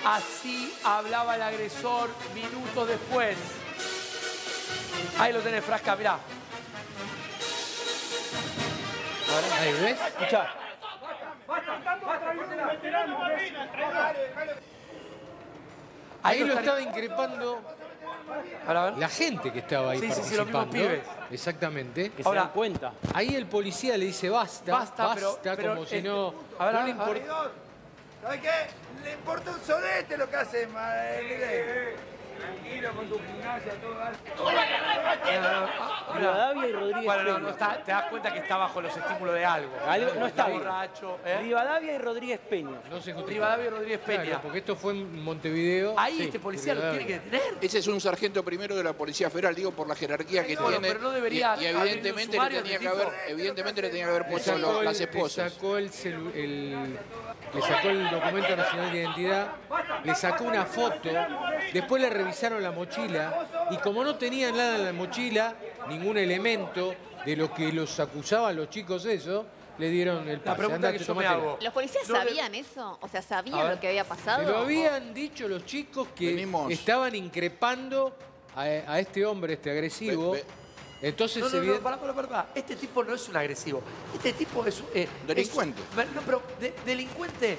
Así hablaba el agresor minutos después. Ahí lo tenés, Frasca, mirá. Ahí, ¿ves? Escuchá. Ahí lo estaba increpando A ver. la gente que estaba ahí participando. los mismos pibes. Exactamente. Que se dan cuenta. Ahí el policía le dice basta, pero, como si no... A ver, no le importa. ¿Sabes qué? Le importa un solete lo que hace, Miguel. Tranquilo con tu gimnasia, todo. Rivadavia y Rodríguez Bueno, Peña. te das cuenta que está bajo los estímulos de algo. No está bien. borracho. Rivadavia y Rodríguez Peña. No se justifica. Rivadavia y Rodríguez Peña. Claro, porque esto fue en Montevideo. Ahí Sí, este policía lo tiene que detener. Ese es un sargento primero de la Policía Federal, digo por la jerarquía que Bueno, tiene. pero no debería y abrir evidentemente un le sumario tenía de que tipo. haber, evidentemente le tenía que haber puesto las esposas. Le sacó el documento nacional de identidad, le sacó una foto, después le revisaron la mochila y como no tenían nada en la mochila, ningún elemento de lo que los acusaban los chicos eso, le dieron el pase. La pregunta que yo me hago. ¿Los policías sabían eso? O sea, ¿sabían lo que había pasado? Se lo habían dicho los chicos que estaban increpando a este hombre, este agresivo. Entonces, pará. Este tipo no es un agresivo. Este tipo es... delincuente. No, pero delincuente...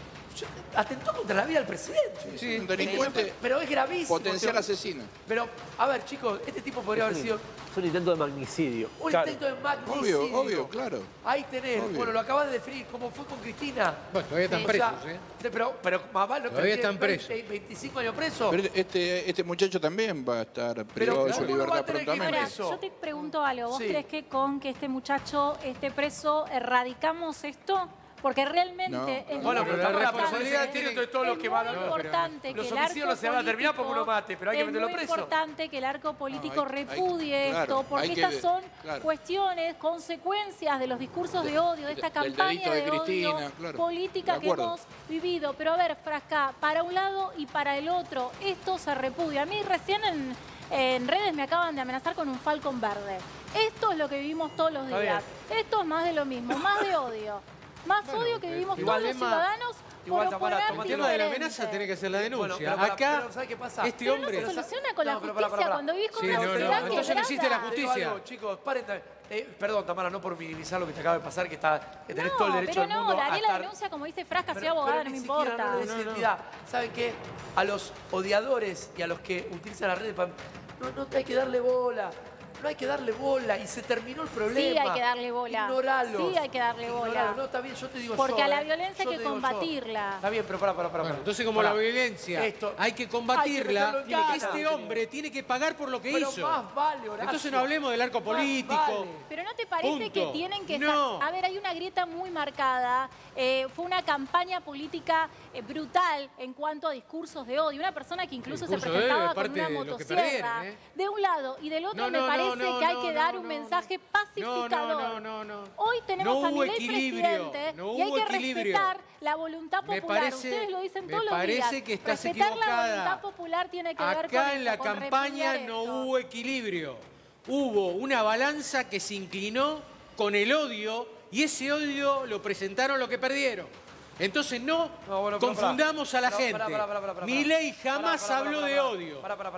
Atentó contra la vida del presidente. Sí, un delincuente. Pero es gravísimo. Potencial asesino. Pero, a ver, chicos, este tipo podría haber sido... Es un intento de magnicidio. Un intento de magnicidio. Obvio, claro. Ahí tenés. Obvio. Bueno, lo acabas de definir. ¿Cómo fue con Cristina? Bueno, todavía están presos, ¿eh? Pero más vale, todavía están presos. 25 años presos. Pero este muchacho también va a estar privado de su libertad prontamente. Ahora, yo te pregunto algo. ¿Vos crees que con que este muchacho esté preso erradicamos esto? Porque realmente es bueno, muy pero importante, la responsabilidad tiene de todos los que van a... Los homicidios no se van a terminar porque uno mate, pero hay que meterlo preso. Es muy importante que el arco político repudie claro, esto, porque estas son claro. cuestiones, consecuencias de los discursos de odio, de esta campaña de Cristina, odio claro. política que hemos vivido. Pero a ver, Frasca, para un lado y para el otro, esto se repudia. A mí recién en redes me acaban de amenazar con un falcón verde. Esto es lo que vivimos todos los días. Esto es más de lo mismo, más de odio. Más odio que vivimos todos los ciudadanos por oponerse el tema de la amenaza tenés que hacer la denuncia. Bueno, acá, ¿sabes qué pasa? este pero hombre... no se soluciona con la justicia cuando vivís con una sociedad que entonces no existe la justicia. Algo, chicos, paren. Perdón, Tamara, no por minimizar lo que te acaba de pasar, que tenés todo el derecho del mundo pero a la estar... denuncia, como dice Frasca, soy abogada, no me importa. ¿Saben qué? A los odiadores y a los que utilizan las redes, no hay que darle bola. No hay que darle bola y se terminó el problema. Sí hay que darle bola. Ignoralo. Sí hay que darle bola. No, está bien, yo te digo porque a la violencia hay que combatirla. Está bien, pero para. Bueno, entonces como la violencia hay que combatirla, este hombre tiene que pagar por lo que hizo. Pero más vale, Horacio. Entonces no hablemos del arco político. Pero ¿no te parece que tienen que... A ver, hay una grieta muy marcada. Fue una campaña política brutal en cuanto a discursos de odio. Una persona que incluso se presentaba con una motosierra. De un lado y del otro me parece que hay que dar un mensaje pacificador. Hoy tenemos a Milei presidente y hay que respetar la voluntad popular. Ustedes lo dicen todos los días. Me parece que estás respetar equivocada. la voluntad popular tiene que ver con acá en la campaña no hubo equilibrio. Hubo una balanza que se inclinó con el odio y ese odio lo presentaron los que perdieron. Entonces no confundamos a la gente. Milei jamás habló de odio.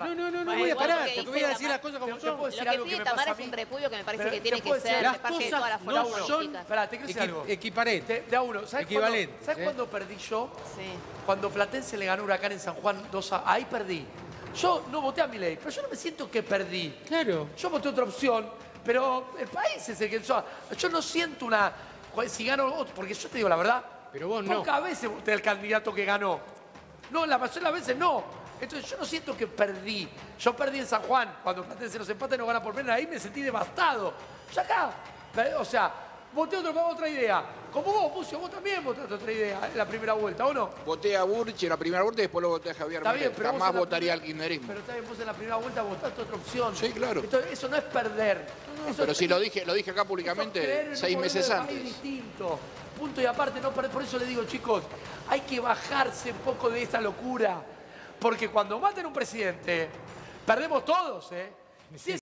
No voy a parar, porque voy a decir las cosas como son. Lo que pide Tamara es un repudio que me parece que tiene que ser de parte de todas las fuerzas políticas. Espera, te quiero decir algo. Equiparente. De a uno. ¿Sabes cuándo perdí yo? Sí. Cuando Platense le ganó Huracán en San Juan 2-. Ahí perdí. Yo no voté a Milei, pero yo no me siento que perdí. Claro. Yo voté otra opción, pero el país es el que... Yo no siento una... Si gano otro, porque yo te digo la verdad... Pero vos no. Pocas veces voté al candidato que ganó. No, la mayoría de las veces no. Entonces yo no siento que perdí. Yo perdí en San Juan. Cuando Platense los empata y no gana por pena, ahí me sentí devastado. Ya acá, o sea, voté otra idea. Como vos, Pucio, vos también votaste otra idea en la primera vuelta, ¿o no? Voté a Burch en la primera vuelta y después lo voté a Javier Milei. Jamás votaría al kirchnerismo. Pero también vos en la primera vuelta votaste otra opción. Sí, claro. Entonces eso no es perder. Pero si lo dije acá públicamente 6 meses antes. Es distinto. Punto y aparte, no, por eso le digo, chicos, hay que bajarse un poco de esta locura. Porque cuando maten a un presidente, perdemos todos, ¿eh?